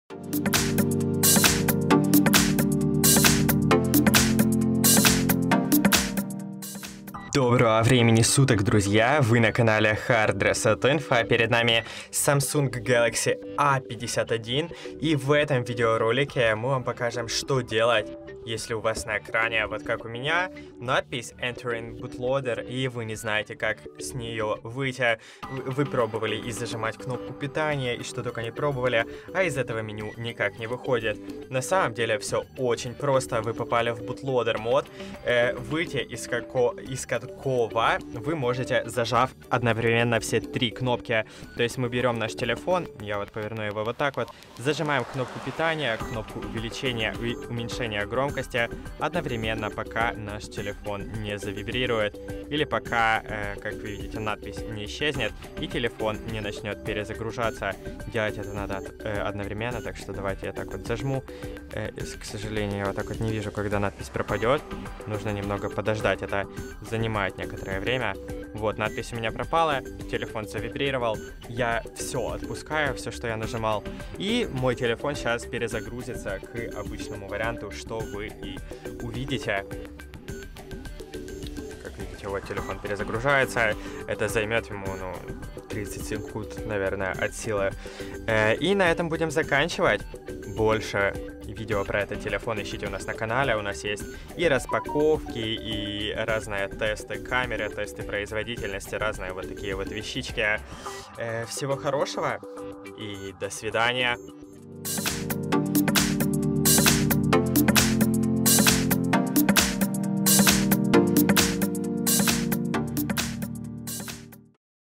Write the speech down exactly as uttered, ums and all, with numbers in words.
Доброго времени суток, друзья! Вы на канале HardReset.Info. Перед нами Samsung Galaxy A пятьдесят один. И в этом видеоролике мы вам покажем, что делать, если у вас на экране, вот как у меня, надпись Entering Bootloader, и вы не знаете, как с нее выйти. Вы пробовали и зажимать кнопку питания, и что только не пробовали, а из этого меню никак не выходит. На самом деле все очень просто. Вы попали в Bootloader мод. Э, выйти из, како... из какого вы можете, зажав одновременно все три кнопки. То есть мы берем наш телефон, я вот поверну его вот так вот, зажимаем кнопку питания, кнопку увеличения и уменьшения громкости одновременно, пока наш телефон не завибрирует, или пока, э, как вы видите, надпись не исчезнет и телефон не начнет перезагружаться. Делать это надо э, одновременно, так что давайте я так вот зажму. Э, к сожалению, я вот так вот не вижу, когда надпись пропадет. Нужно немного подождать, это занимает некоторое время. Вот, надпись у меня пропала, телефон завибрировал, я все отпускаю, все, что я нажимал, и мой телефон сейчас перезагрузится к обычному варианту, что вы и увидите. Как видите, вот телефон перезагружается, это займет ему, ну, тридцать секунд, наверное, от силы. И на этом будем заканчивать. Больше видео про этот телефон ищите у нас на канале. У нас есть и распаковки, и разные тесты камеры, тесты производительности, разные вот такие вот вещички. Всего хорошего и до свидания.